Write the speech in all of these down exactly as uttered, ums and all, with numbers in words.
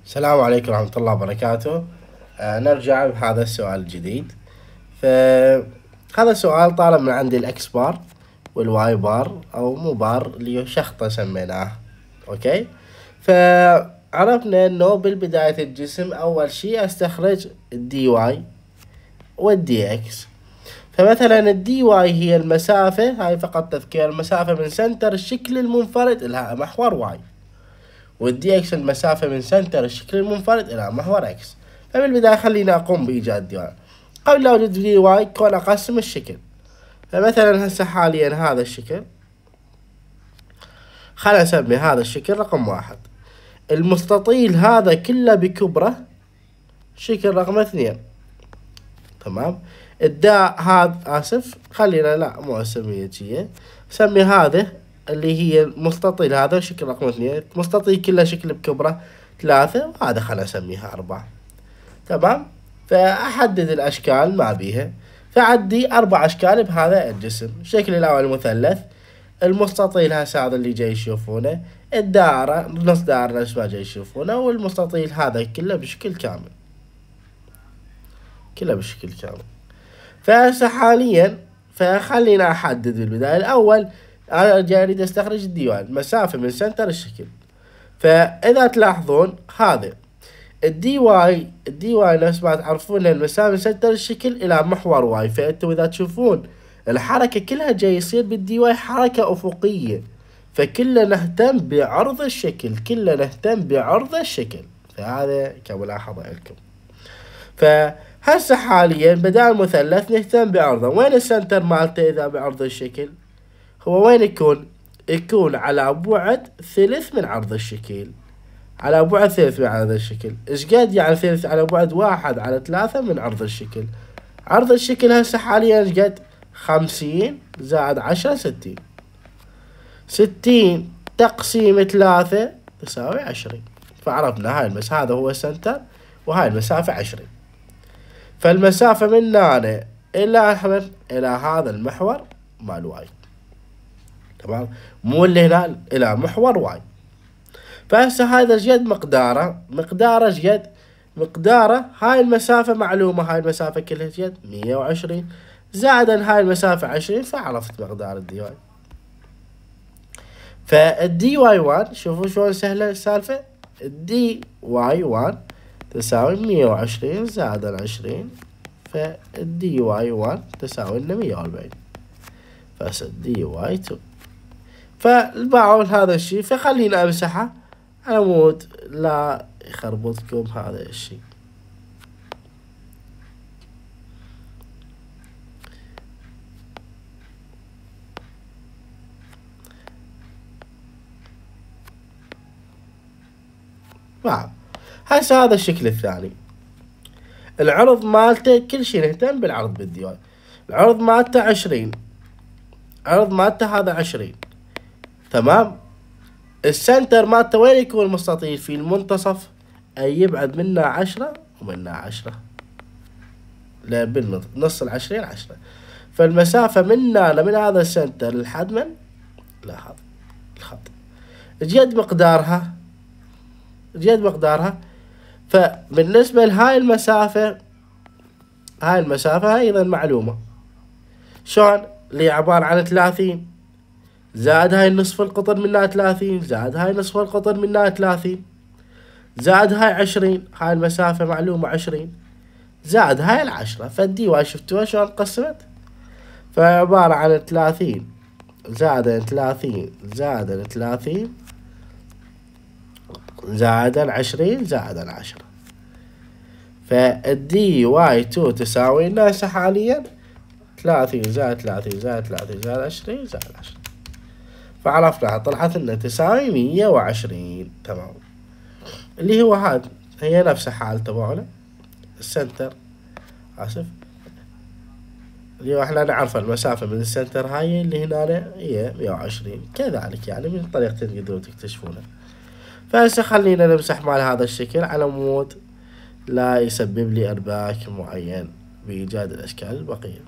السلام عليكم ورحمة الله وبركاته. آه نرجع بهذا السؤال الجديد. فهذا السؤال طالب من عندي الإكس بار والواي بار أو مو بار اللي هو شخطة سميناه. أوكي، فعرفنا إنه بالبداية الجسم أول شي أستخرج الدي واي والدي إكس. فمثلا الدي واي هي المسافة، هاي فقط تذكير، المسافة من سنتر الشكل المنفرد إلى محور واي، والدي اكس المسافة من سنتر الشكل المنفرد إلى محور اكس. فبالبداية خلينا أقوم بإيجاد دي واي. قبل لا أوجد دي واي كون أقسم الشكل. فمثلا هسه حاليا هذا الشكل، خلينا نسمي هذا الشكل رقم واحد. المستطيل هذا كله بكبره شكل رقم اثنين. تمام. الداء هذا آسف خلينا لا مو أسميه شي، سمي هذا اللي هي المستطيل هذا شكل رقم اثنين، مستطيل كله شكل بكبره ثلاثة، وهذا خلنا نسميها أربعة. تمام. فأحدد الأشكال ما بيها، فعندي أربع أشكال بهذا الجسم. الشكل الأول مثلث، المستطيل هسه هذا اللي جاي يشوفونه، الدائرة نص دائرة نفس ما جاي يشوفونه، والمستطيل هذا كله بشكل كامل، كله بشكل كامل. فهسه حاليا فخلينا أحدد بالبداية. الأول أنا جاي أريد أستخرج الديوان مسافة من سنتر الشكل. فإذا تلاحظون هذا الدي واي، الدي واي نفس ما تعرفون المسافة من سنتر الشكل إلى محور واي. فأنتوا إذا تشوفون الحركة كلها جاي يصير بالدي واي حركة أفقية، فكلنا نهتم بعرض الشكل، كلنا نهتم بعرض الشكل. فهذا كملاحظة لكم. فهسه حاليا بدال مثلث نهتم بعرضه. وين السنتر مالته إذا بعرض الشكل؟ هو وين يكون؟ يكون على بعد ثلث من عرض الشكل، على بعد ثلث من عرض الشكل. ايش قد يعني ثلث؟ على بعد واحد على ثلاثة من عرض الشكل. عرض الشكل هسه حاليا ايش قد؟ خمسين زائد عشرة ستين. ستين تقسيم ثلاثة تساوي عشرين. فعرفنا هاي المسافة، هذا هو السنتر وهاي المسافة عشرين. فالمسافة من هنا إلى إلى هذا المحور مال واي. تمام. مو اللي هنا إلى محور واي. فهسه هذا ايش قد مقداره؟ مقداره ايش قد؟ مقداره هاي المسافة معلومة، هاي المسافة كلها ايش قد؟ مية وعشرين زائدا هاي المسافة عشرين، فعرفت مقدار الدي واي. فالدي واي واحد شوفوا شلون سهلة السالفة. الدي واي واحد تساوي مية وعشرين زائدا عشرين، فالدي واي واحد تساوي لنا مية وأربعين. فهسه الدي واي تو. فالباعون هذا الشي، فخلينا امسحه على مود لا يخربطكم هذا الشي. نعم. هسه هذا الشكل الثاني، العرض مالته كل شي نهتم بالعرض بالديوان. العرض مالته عشرين، عرض مالته هذا عشرين. تمام. السنتر مالته وين يكون المستطيل؟ في المنتصف، اي يبعد منا عشرة ومنا عشرة، لا بالنص، نص العشرين عشرة. فالمسافة منا من هذا السنتر لحد من؟ لهذا الخط. جد مقدارها، جد مقدارها. فبالنسبة لهاي المسافة، هاي المسافة ايضا معلومة. شلون؟ اللي عبارة عن ثلاثين زائد هاي النصف القطر منها ثلاثين زائد هاي نصف القطر منها ثلاثين زائد هاي عشرين، هاي المسافة معلومة عشرين زائد هاي العشرة. فالدي واي شفتوها شلون قسمت؟ فعبارة عن ثلاثين زائد ثلاثين زائد ثلاثين زائد عشرين زائد عشرة. فالدي واي تو تساوي لنا هسه حاليا ثلاثين زائد ثلاثين زائد ثلاثين زائد عشرين زائد عشرة. فعرفنا طلعت لنا تساوي مية وعشرين. تمام. اللي هو هذا هي نفس حال تبعنا السنتر، اسف، اللي هو احنا نعرف المسافة من السنتر هاي اللي هنا هي مية وعشرين، كذلك يعني من طريقتين تقدروا تكتشفونها. فهسه خلينا نمسح مال هذا الشكل على مود لا يسبب لي ارباك معين بإيجاد الأشكال البقية.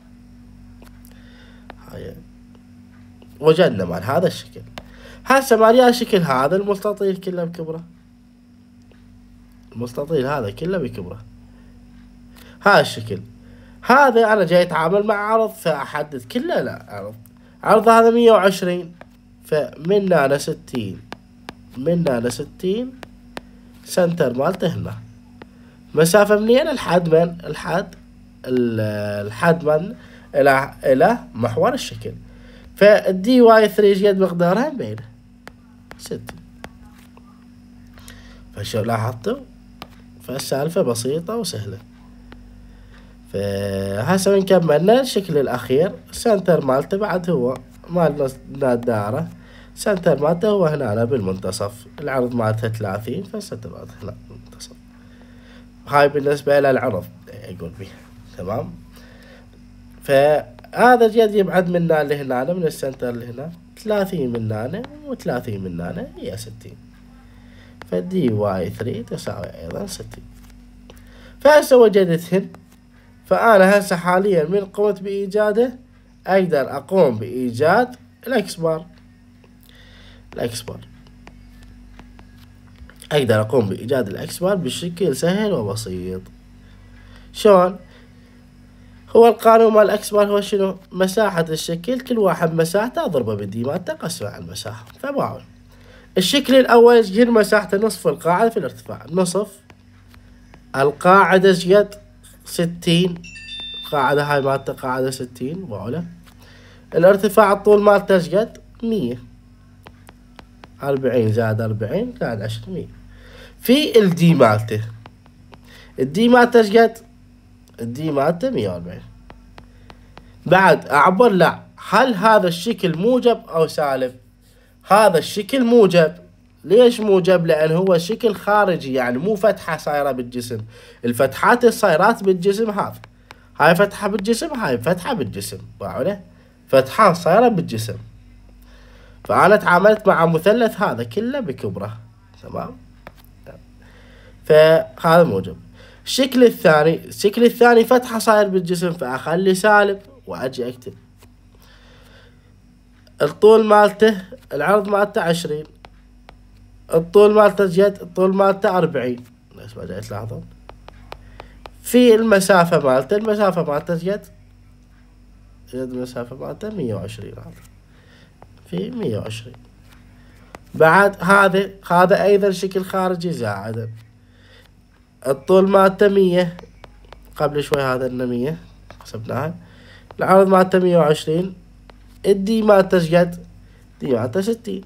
هاي وجدنا مال هذا الشكل. هسه مال الشكل هذا المستطيل كله بكبره. المستطيل هذا كله بكبره. هذا الشكل هذا انا جاي اتعامل مع عرض فاحدد كله. لا، عرض عرض هذا مية وعشرين، فمن هنا ستين، من هنا ستين، سنتر مالته هنا. مسافة منين؟ الحد من الحد الحد من الى الى محور الشكل. فالدي واي ثلاثة قد مقدارها بينه ستين. فشو لاحظتوا؟ فالسالفة بسيطة وسهلة. فهسه من كملنا الشكل الأخير، سنتر مالته بعد هو مال الدائرة، سنتر مالته هو هنا بالمنتصف، العرض مالته ثلاثين، فالسنتر مالته هنا بالمنتصف. هاي بالنسبة للعرض أقول بيه. تمام. فهذا جد يبعد من هنا لهنا، من السنتر لهنا ثلاثين من هنا وثلاثين من هنا هي ستين. فدي واي ثلاثة تساوي أيضا ستين. فهسه وجدتهن. فأنا هسه حاليا من قمت بإيجاده أقدر أقوم بإيجاد الإكس بار. الإكس بار أقدر أقوم بإيجاد الإكس بار بشكل سهل وبسيط. شلون؟ هو القانون مال الإكس بار هو شنو؟ مساحة الشكل كل واحد مساحته أضربه بالدي مالته قسمه على المساحة. فبعمل الشكل الأول يصير مساحته نصف القاعدة في الارتفاع، نصف القاعدة شقد؟ ستين. القاعدة هاي مالته قاعدة ستين بعوله. الارتفاع الطول مالته شقد؟ مية. أربعين زائد أربعين زائد عشرين، مية. في الدي مالته، الدي مالته شقد؟ الدي مالته مية وأربعين. بعد أعبر لا، هل هذا الشكل موجب أو سالب؟ هذا الشكل موجب. ليش موجب؟ لأن هو شكل خارجي، يعني مو فتحة صايرة بالجسم. الفتحات الصايرات بالجسم هذا، هاي فتحة بالجسم، هاي فتحة بالجسم، باعوله فتحات صايرة بالجسم. فأنا تعاملت مع مثلث هذا كله بكبره. تمام. فهذا موجب. الشكل الثاني، الشكل الثاني فتحة صاير بالجسم، فأخلي سالب وأجي أكتب الطول مالته، العرض مالته عشرين، الطول مالته جد، الطول مالته أربعين. ليش ما جاي تلاحظون؟ في المسافة مالته، المسافة مالته جد، جد المسافة مالته مية وعشرين، هذا في مية وعشرين. بعد هذا هذا أيضا شكل خارجي زائدا. الطول مالته مية، قبل شوي هذا إنه مية حسبناها. العرض مالته مية وعشرين. الدي مالته شقد؟ دي مالته ستين.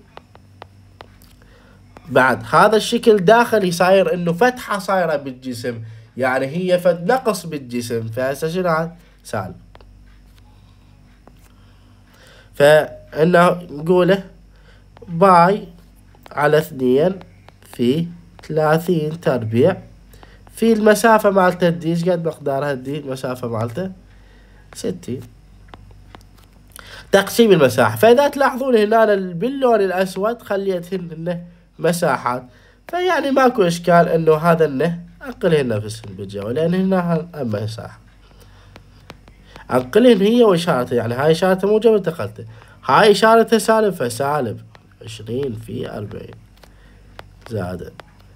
بعد هذا الشكل داخلي صاير انه فتحة صايرة بالجسم، يعني هي فد نقص بالجسم، فهسه شنو هذا؟ سالب. فإنه نقوله باي على اثنين في ثلاثين تربيع في المسافة مالته الدي، ايش قد مقدارها الدي؟ المسافة مالته ستين. تقسيم المساحة، فإذا تلاحظون هنا باللون الأسود خليتهن إنه مساحات، فيعني ماكو إشكال إنه هذا إنه أنقلهن نفسهن بالجو، لأن هنا أما مساحة أنقلهن هي وإشارته، يعني هاي إشارته موجب انتقلته، هاي إشارته سالب، فسالب عشرين في أربعين زائد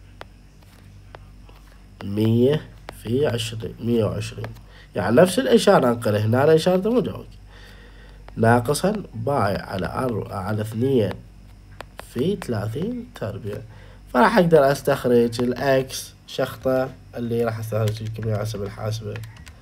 مية في عشرين، مية وعشرين، يعني نفس الإشارة أنقله هنا إشارته موجب، ناقصا باي على أر على اثنين في ثلاثين تربيع. فراح أقدر أستخرج الإكس شخطة اللي راح أستخرج الكمية على حسب الحاسبة.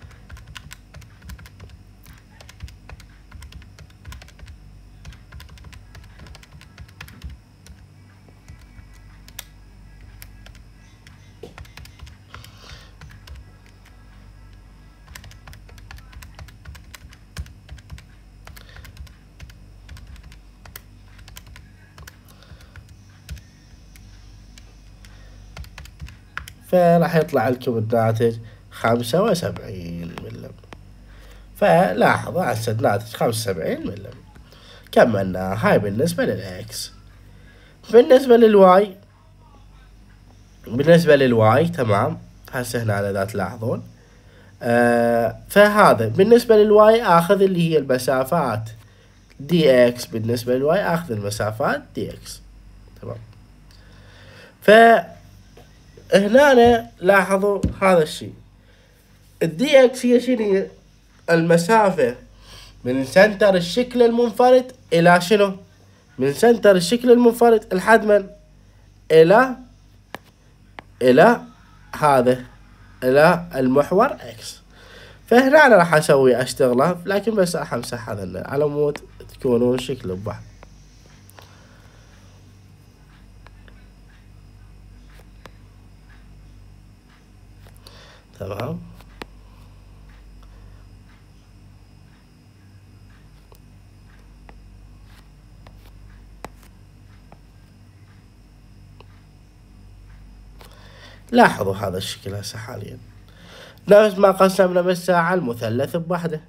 فراح يطلع لكم الناتج خمسة وسبعين ملم. فلاحظوا هسه الناتج خمسة وسبعين ملم. كملنا. هاي بالنسبة للإكس. بالنسبة للواي، بالنسبة للواي تمام. هسه هنا إذا تلاحظون آه فهذا بالنسبة للواي آخذ اللي هي المسافات دي إكس، بالنسبة للواي آخذ المسافات دي إكس. تمام. ف هنا لاحظوا هذا الشيء، الدي اكس هي شنو؟ المسافة من سنتر الشكل المنفرد الى شنو؟ من سنتر الشكل المنفرد لحد من؟ الى الى هذا، الى المحور اكس. فهنا انا راح اسوي اشتغله، لكن بس راح امسح هذا على مود تكونون شكل بواحد. تمام. لاحظوا هذا الشكل هسه حاليا نفس ما قسمنا بالساعة المثلث بوحده.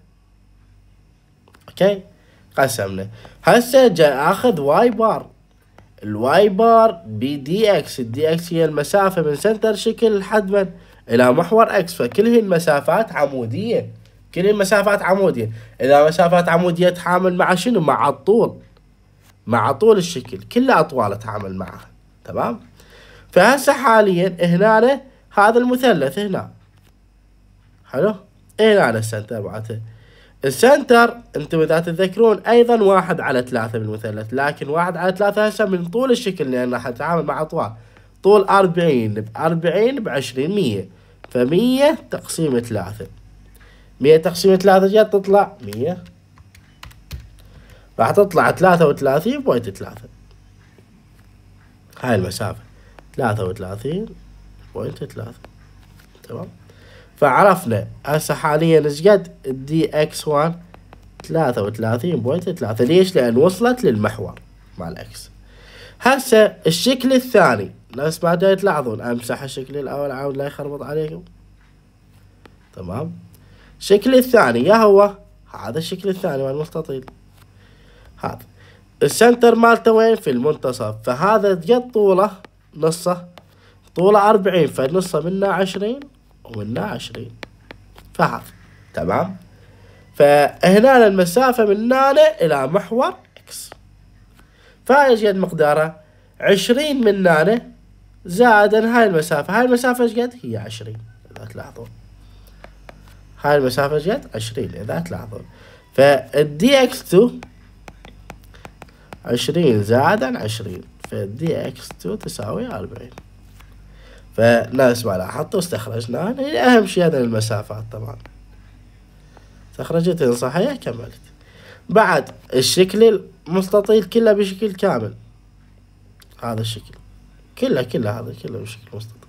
اوكي، قسمنا. هسه جاي اخذ واي بار، الواي بار بدي اكس، الدي اكس هي المسافة من سنتر شكل لحد من؟ الى محور اكس، فكل هي المسافات عمودية، كل هي المسافات عمودية. اذا مسافات عمودية تحامل مع شنو؟ مع الطول، مع طول الشكل، كل اطوال تحامل معها. تمام. فهسه حاليا هنا هذا المثلث هنا، حلو، هنا السنتر معناته، السنتر انتم اذا تتذكرون ايضا واحد على ثلاثة بالمثلث، لكن واحد على ثلاثة هسه من طول الشكل، لان راح نتعامل مع اطوال. طول أربعين بأربعين بعشرين، مية، فمية تقسيم ثلاثة، مية تقسيم ثلاثة جت تطلع مية، راح تطلع ثلاثة وثلاثين بوينت ثلاثة. هاي المسافة ثلاثة وثلاثين بوينت ثلاثة. تمام. فعرفنا هسه حاليا ايش قد الدي اكس واحد؟ ثلاثة وثلاثين بوينت ثلاثة. ليش؟ لان وصلت للمحور مع الاكس. هسه الشكل الثاني نفس ما جاي تلاحظون، امسح الشكل الاول عاود لا يخربط عليكم. تمام. الشكل الثاني يا هو هذا الشكل الثاني مال المستطيل، هذا السنتر مالته وين؟ في المنتصف، فهذا قد طوله نصه، طوله أربعين، فنصه منه عشرين ومنه عشرين، فهذا. تمام. فهنا المسافة من هنا إلى محور إكس، فايش قد مقدارها؟ عشرين من هنا زائدا هاي المسافة، هاي المسافة ايش قد؟ هي عشرين إذا تلاحظون، هاي المسافة ايش قد؟ عشرين إذا تلاحظون. فالدي إكس تو عشرين زائدا عشرين، فالدي إكس تو تساوي أربعين. فنفس ما لاحظت واستخرجنا، هي أهم شيء هذا المسافات طبعا. استخرجتهن صحيح، كملت. بعد الشكل المستطيل كله بشكل كامل، هذا الشكل كله كله هذا كله بشكل مستطيل،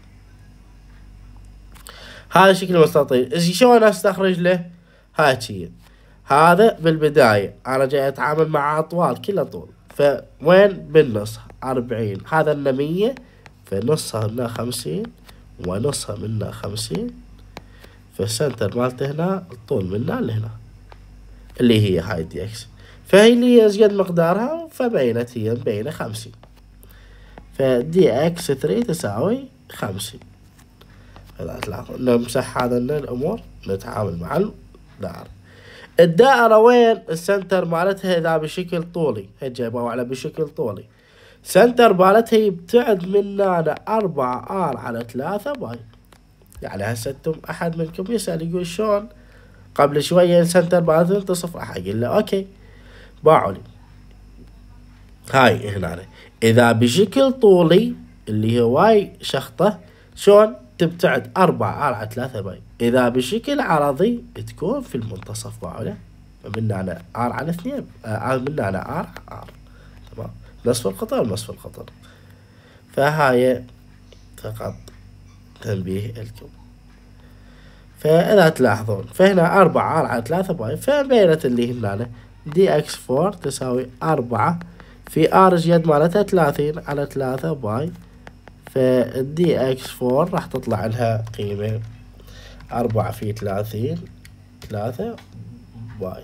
هذا الشكل مستطيل. شلون استخرج له؟ هاي هذا بالبداية أنا جاي أتعامل مع أطوال كلها طول، فوين؟ بالنص أربعين، هذا لنا مية، فنصها منا خمسين ونصها منا خمسين، فالسنتر مالته هنا الطول منا لهنا اللي هي هاي دي اكس، فهي اللي هي ايش قد مقدارها؟ فبينت هي مبينة خمسين، فدي اكس ثلاثة تساوي خمسين. هذا تلاحظون نمسح هذا الأمور، نتعامل مع الدائرة. الدائرة وين؟ السنتر مالتها إذا بشكل طولي، هي جايبوها على بشكل طولي، سنتر مالتها يبتعد منا أربعة آر على ثلاثة باي. يعني هسه انتم أحد منكم يسأل يقول شلون؟ قبل شوية السنتر مالته ينتصف، راح أقول له أوكي باعوا لي هاي هنا، إذا بشكل طولي اللي هو واي شخطة شلون؟ تبتعد أربعة آر على ثلاثة باي. إذا بشكل عرضي تكون في المنتصف باعوا له، من هنا آر على اثنين، آه من هنا آر آر. تمام. نصف القطر نصف القطر. فهاي فقط تنبيه لكم. فإذا تلاحظون فهنا أربعة آر على ثلاثة باي، فبينت اللي هنا دي اكس أربعة تساوي أربعة في آر جد مالتها ثلاثين على ثلاثة باي، فالدي اكس أربعة راح تطلع لها قيمة أربعة في ثلاثين ثلاثة باي،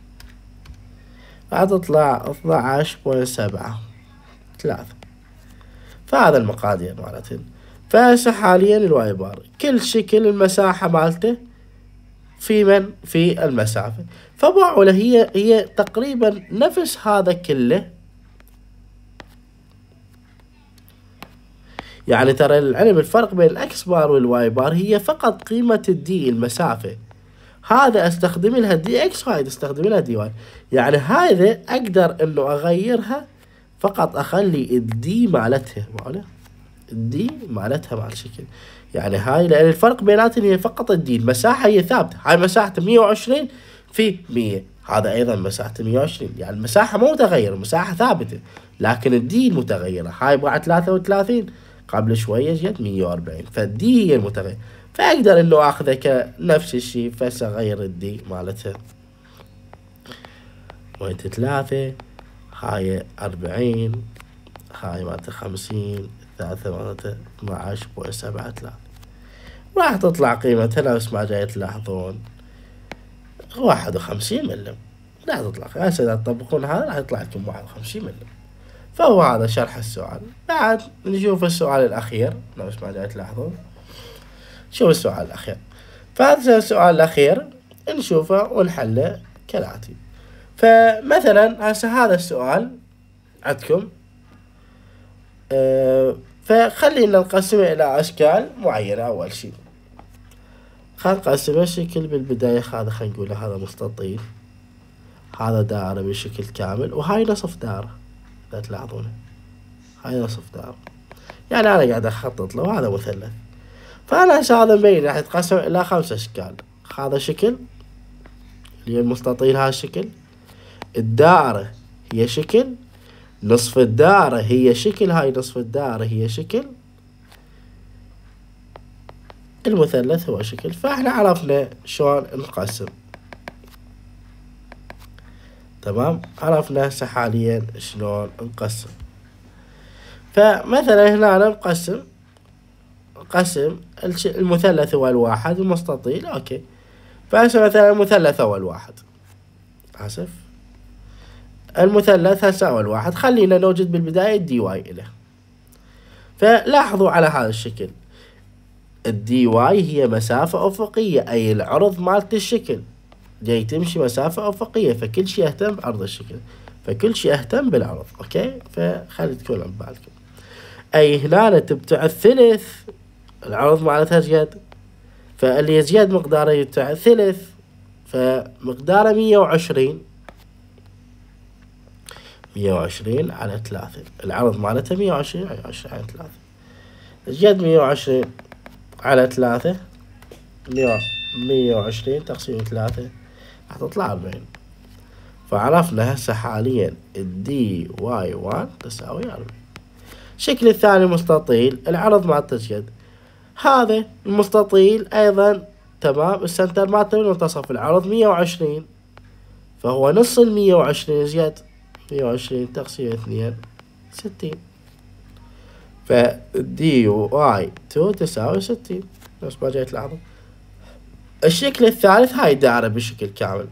راح تطلع اثنى عشر بوينت سبعة ثلاثة. فهذا المقادير مالتهن. فهسه حاليا الواي بار كل شكل المساحة مالته في من؟ في المسافة. فباعوا له هي هي تقريبا نفس هذا كله، يعني ترى العلم الفرق بين الاكس بار والواي بار هي فقط قيمة الدي المسافة. هذا استخدم لها دي اكس وهاي استخدم لها دي واي. يعني هذا اقدر انه اغيرها فقط اخلي الدي مالتها معنا الدي مالتها مع الشكل. يعني هاي لان الفرق بيناتهم هي فقط الدي، المساحة هي ثابتة. هاي مساحة مية وعشرين في مية، هذا ايضا مساحة مية وعشرين، يعني المساحة مو متغيرة، المساحة ثابتة، لكن الدي متغيرة. هاي بعد ثلاثة وثلاثين قبل شوية جت مية وأربعين، فالدي هي المتغيرة. فاقدر انه اخذه كنفس الشيء، بس اغير الدي مالتها. بوينت ثلاثة، هاي أربعين، هاي مالتها خمسين، ثلاثة مالتها اثنى عشر بوينت سبعة ثلاثة. راح تطلع قيمتها نفس ما جاي تلاحظون واحد وخمسين ملم. راح تطلع هسه اذا تطبقون هذا راح يطلع لكم واحد وخمسين ملم. فهو هذا شرح السؤال. بعد نشوف السؤال الأخير نفس ما جاي تلاحظون. شوف السؤال الأخير. فهذا السؤال الأخير نشوفه ونحله كالآتي. فمثلا هسه هذا السؤال عندكم، أه فخلينا نقسمه إلى أشكال معينة. أول شيء خلينا نقسم الشكل بالبداية. هذا خلينا نقول هذا مستطيل، هذا دائرة بشكل كامل، وهاي نصف دائرة. إذا تلاحظونه هاي نصف دائرة، يعني أنا قاعد أخطط له. وهذا مثلث. فأنا هسه هذا مبين راح يتقسم إلى خمس أشكال. هذا شكل اللي هي المستطيل، هذا الشكل. الدائرة هي شكل، نصف الدائرة هي شكل، هاي نصف الدائرة هي شكل، المثلث هو شكل. فاحنا عرفنا شلون نقسم. تمام، عرفنا هسه حاليا شلون نقسم. فمثلا هنا نقسم قسم المثلث هو الواحد، المستطيل اوكي. فهسه مثلا المثلث هو الواحد، اسف المثلث هسه هو الواحد. خلينا نوجد بالبداية الدي واي له. فلاحظوا على هذا الشكل، الدي واي هي مسافة أفقية، أي العرض مالت الشكل جاي تمشي مسافة أفقية. فكل شيء أهتم بعرض الشكل، فكل شيء أهتم بالعرض. أوكي، فخلي تكون عن بالكم. أي هنا تبتعد ثلث، العرض مالتها زياد، فاللي يزيد مقداره يبتعد ثلث، فمقداره مية وعشرين. مية وعشرين على ثلاثة، العرض مالتها مية وعشرين على عشرين على ثلاثة. زياد مية وعشرين على ثلاثة، مية وعشرين تقسيم ثلاثة راح تطلع أربعين. فعرفنا هسه حاليا الدي واي واحد تساوي أربعين. الشكل الثاني مستطيل، العرض مالته زياد. هذا المستطيل أيضا تمام، السنتر مالته بالمنتصف، العرض مية وعشرين، فهو نص المية وعشرين زياد مية وعشرين تقسيم اثنين ستين. فدي واي اثنين تساوي ستين نفس ما جاي تلاحظون. الشكل الثالث هاي دائرة بشكل كامل.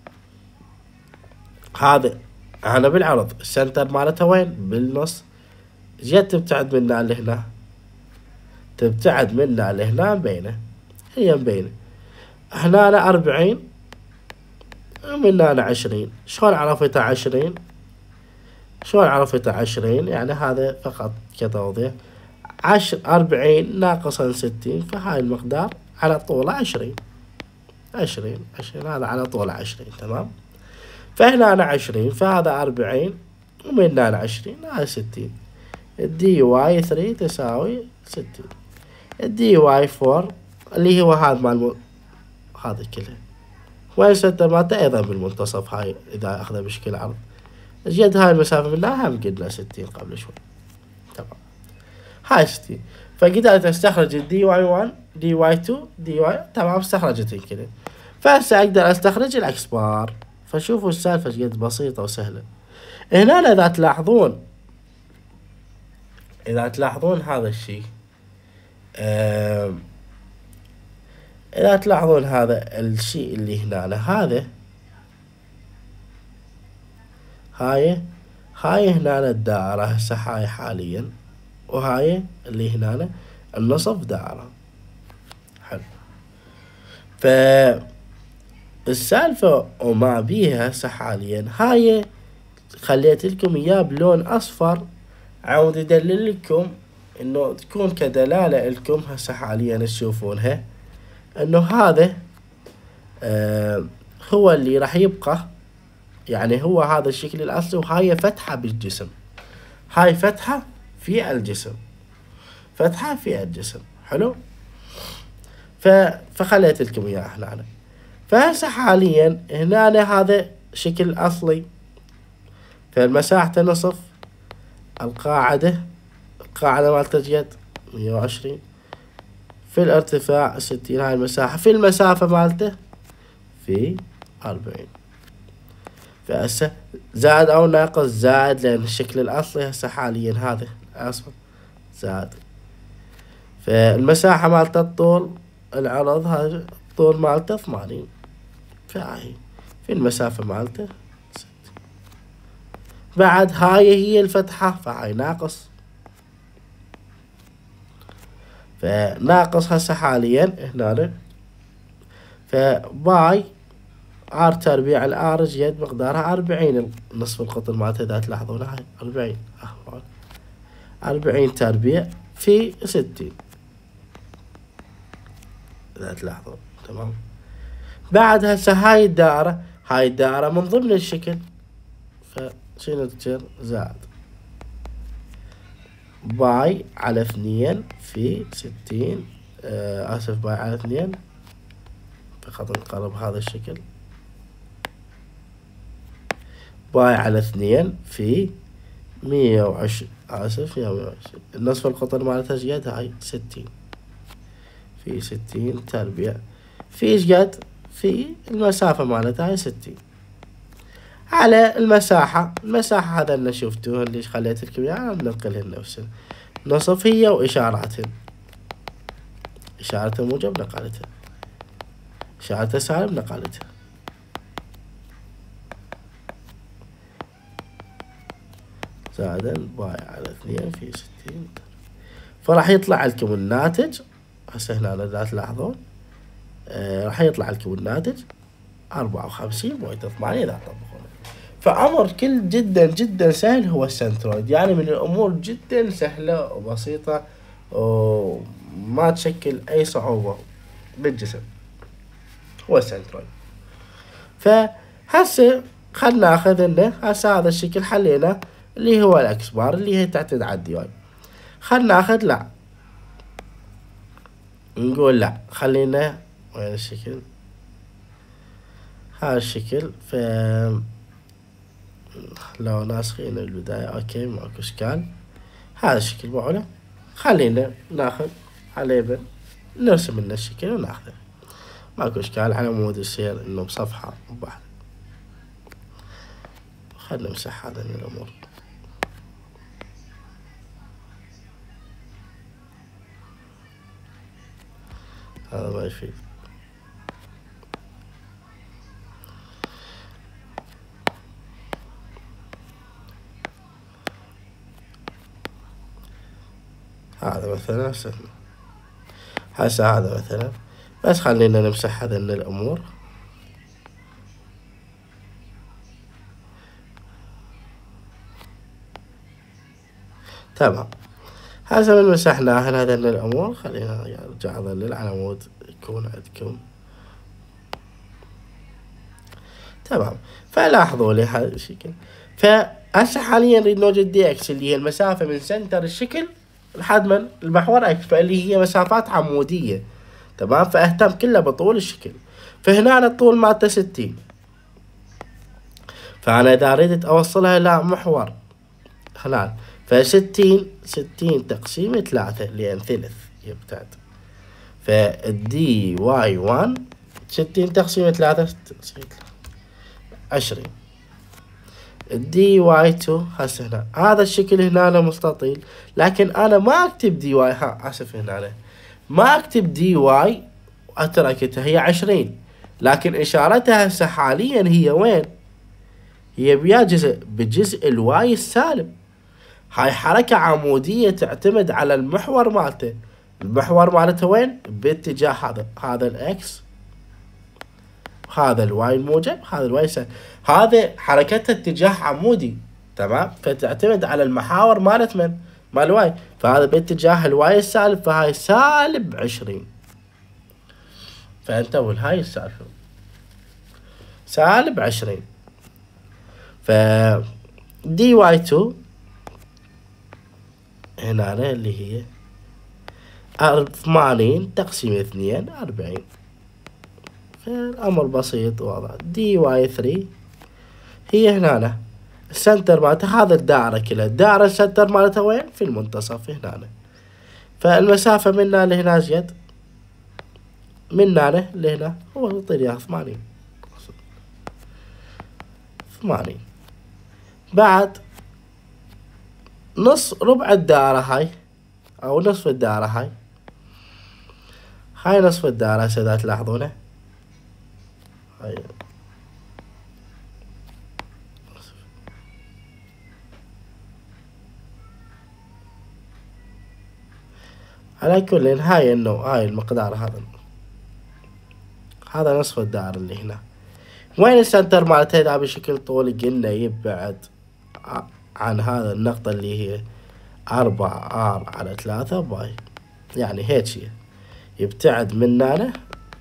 هذا أنا بالعرض، السنتر مالتها وين؟ بالنص. زياد تبتعد منا لهنا، تبتعد منا لهنا مبينة، هي مبينة. هنا أنا أربعين ومن هنا عشرين. شلون عرفتها عشرين؟ شلون عرفتها عشرين؟ يعني هذا فقط كتوضيح. عشر أربعين ناقصا ستين، فهاي المقدار على طوله عشرين. عشرين عشرين هذا على طوله عشرين. تمام، فهنا أنا عشرين، فهذا أربعين ومن هنا عشرين، هذا ستين. الدي واي ثلاثة تساوي ستين. الدي واي أربعة اللي هو هذا مال هذا كله، وين السنتر مالته أيضا بالمنتصف. هاي إذا أخذها بشكل عرض، زيد هاي المسافة منها هم قلنا ستين قبل شوي. تمام، هاي ستين. فقدرت استخرج الدي واي واحد، دي واي اثنين، دي واي تمام، استخرجت كذا. فهسه اقدر استخرج الاكس بار. فشوفوا السالفة قد بسيطة وسهلة. هنا اذا تلاحظون اذا تلاحظون هذا الشيء، اذا تلاحظون هذا الشيء اللي هنا، هذا هاي هاي هنا الدائرة هسه هاي حاليا، وهاي اللي هنا النصف دائرة. حلو. فالسالفة وما بيها هسه حاليا، هاي خليت لكم اياه بلون اصفر عاود يدلل لكم انه تكون كدلالة لكم هسه حاليا تشوفونها، انه هذا آه هو اللي راح يبقى، يعني هو هذا الشكل الاصلي، وهاي فتحة بالجسم، هاي فتحة في الجسم، فتحة في الجسم. حلو. ف... فخليت لكم اياه هنا. فهسه حاليا هنا هذا شكل اصلي، فالمساحة نصف، القاعدة القاعدة مالت اليد مية وعشرين، في الارتفاع ستين، هاي المساحة، في المسافة مالته في أربعين. فهسه زائد او ناقص زائد، لان الشكل الاصلي هسه حاليا هذا اصلا زائد. فالمساحة مالته الطول، العرض هذا الطول مالته ثمانين، فهاي في المسافة مالته ستين. بعد هاي هي الفتحة، فهاي ناقص، فناقص هسه حاليا هنا، فباي ار تربيع الار جد مقدارها أربعين، نصف القطر مالتها اذا تلاحظون هاي أربعين، أربعين تربيع في ستين اذا تلاحظون. تمام. بعد هسه هاي الدائرة، هاي الدائرة من ضمن الشكل، فشنو تصير؟ زائد باي على اثنين في ستين، آه اسف باي على اثنين، فقط نقرب هذا الشكل، باي على اثنين في مية وعشرين، اسف يا مية وعشرين، النصف القطر مالتها شقد؟ هاي ستين في ستين تربيع في ايش قد؟ في المسافة مالتها هاي ستين على المساحة. المساحة هذا اللي شفتوه اللي خليت لكم اياه، بننقلهن نفسه، نصف هي واشاراتهن، اشارة موجب نقلتها، اشارة سالب نقلتها. زائدا باي على اثنين في ستين، فراح يطلع لكم الناتج. هسه هنا لا تلاحظون، آه راح يطلع لكم الناتج أربعة وخمسين بوينت ثمانية اذا تطبقونه. فأمر كل جدا جدا سهل هو السنترويد، يعني من الأمور جدا سهلة وبسيطة وما تشكل أي صعوبة بالجسم، هو السنترويد. فهسه خلنا ناخذ لنا هسه هذا الشكل حلينا اللي هو الأكس بار اللي هي تعتمد على الدي واي. خلنا ناخذ لا، نقول لا خلينا وين الشكل، هذا الشكل. ف لو ناسخين البداية اوكي ماكو اشكال، هذا الشكل معنا. خلينا ناخذ عليه نرسم لنا الشكل وناخذه، ماكو اشكال، على مود يصير انه بصفحة بواحدة. خلنا نمسح هذا من الامور. هذا ما يفيد. هذا مثلا هسه هسه هذا مثلا، بس خلينا نمسح هذا من الامور. تمام. هسه من مسحناها هذا من الامور، خلينا نرجع اظلل على مود يكون عندكم. تمام. فلاحظوا لي هذا الشكل. فهسه حاليا نريد نوجد دي اكس اللي هي المسافة من سنتر الشكل لحد من المحور اكس، فاللي هي مسافات عمودية. تمام. فاهتم كلها بطول الشكل. فهنا الطول مالته ستين، فانا اذا اريد اوصلها الى محور هنا، فستين ستين تقسيم ثلاثة لان ثلث يبتعد، فالدي واي واحد ستين تقسيم ثلاثة عشرين، الدي واي اثنين هسه هنا هذا الشكل هنا مستطيل، لكن انا ما اكتب دي واي، ها اسف هنا ما اكتب دي واي واتركتها هي عشرين، لكن اشارتها هسه حاليا هي وين؟ هي بيا جزء بجزء الواي السالب. هاي حركة عمودية تعتمد على المحور مالته، المحور مالته وين؟ باتجاه هذا، هذا الاكس، هذا الواي الموجب، هذا الواي السالب، هذا حركتها اتجاه عمودي. تمام. فتعتمد على المحاور مالت من؟ مال واي، فهذا باتجاه الواي السالب، فهاي سالب عشرين. فانتبهوا لهاي السالفة، سالب عشرين. ف دي واي تو هنا اللي هي ثمانين تقسيم اثنين أربعين. فالأمر بسيط واضح. دي واي ثري هي هنا السنتر مالتها، هذا الدائرة كلها، الدائرة السنتر مالتها وين؟ في المنتصف هنا. فالمسافة من هنا لهنا زيد، من هنا لهنا هو يعطيني اياها ثمانين. ثمانين بعد نص ربع الدائرة هاي أو نصف الدائرة هاي، هاي نصف الدائرة هسه إذا تلاحظونه هاي على كل هاي انه هاي المقدار هذا، هذا نصف الدائرة اللي هنا. وين السنتر مالتها؟ إذا بشكل طولي قلنا يبعد عن هذا النقطة اللي هي أربعة آر على ثلاثة باي، يعني هيك يبتعد من هنا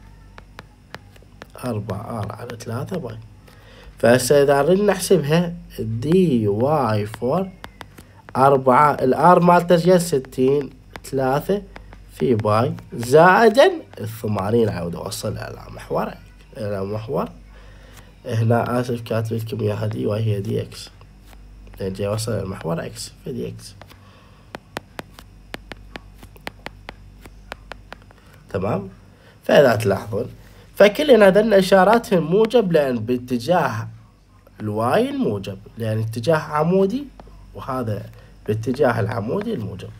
أربعة آر على ثلاثة باي. فهسه إذا ردنا نحسبها دي واي فور أربعة، الآر مالته ستين، ثلاثة في باي زائدا الثمانين. عاود أوصلها إلى محور، إلى محور هنا. آسف كاتب لكم إياها دي واي هي دي إكس، جاي أوصل إلى محور إكس في دي إكس. تمام. فإذا تلاحظون فكل هذا الإشارات موجب، لأن باتجاه الواي الموجب، لأن اتجاه عمودي، وهذا باتجاه العمودي الموجب.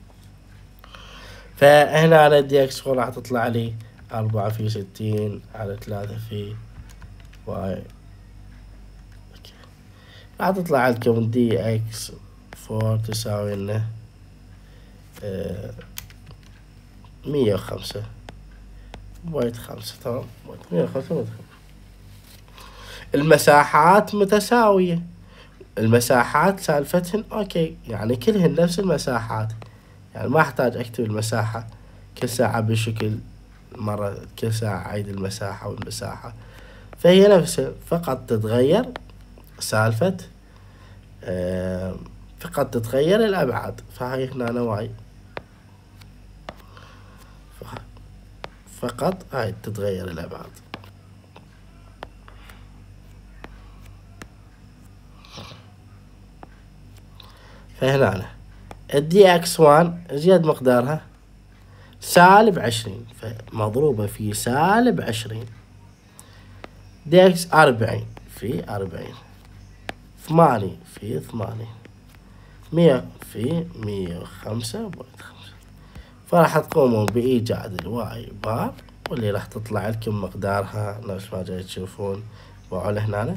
فهنا على دي اكس فور راح تطلع لي أربعة في ستين على ثلاثة في واي، راح تطلع لكم دي اكس فور تساوي لنا مية وخمسة بوينت خمسة. تمام، مية وخمسة بوينت خمسة. المساحات متساوية، المساحات سالفتهن اوكي، يعني كلهن نفس المساحات، يعني ما احتاج اكتب المساحة كل ساعة بشكل مرة، كل ساعة اعيد المساحة والمساحة، فهي نفسها، فقط تتغير سالفة آه فقط تتغير الابعاد. فهاي هنا نواي فقط هاي تتغير الابعاد. فهنا الدي اكس وان زياد مقدارها سالب عشرين، فمضروبة في سالب عشرين. دي اكس أربعين في أربعين، ثمانية في ثمانية، مية في مية وخمسة بوينت خمسة. فراح تقومون بإيجاد الواي بار، واللي راح تطلع لكم مقدارها نفس ما جاي تشوفون وعلى هنا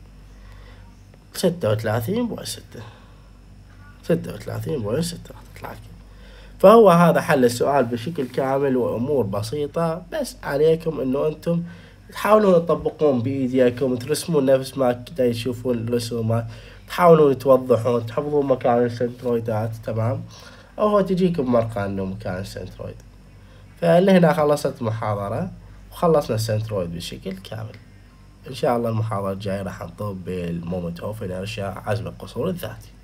ستة وثلاثين بوينت ستة، ستة وثلاثين بوينت ستة راح تطلع لكم. فهو هذا حل السؤال بشكل كامل، وأمور بسيطة، بس عليكم إنه أنتم تحاولون تطبقون بإيديكم، ترسمون نفس ما كدا تشوفون الرسومات، تحاولون توضحون، تحفظون مكان السنترويدات. تمام، أو هو تجيكم مرقى إنه مكان السنترويد. فلهنا خلصت محاضرة وخلصنا السنترويد بشكل كامل. إن شاء الله المحاضرة الجاية راح نطب بالمومنت أوف إنرشيا، عزم القصور الذاتي.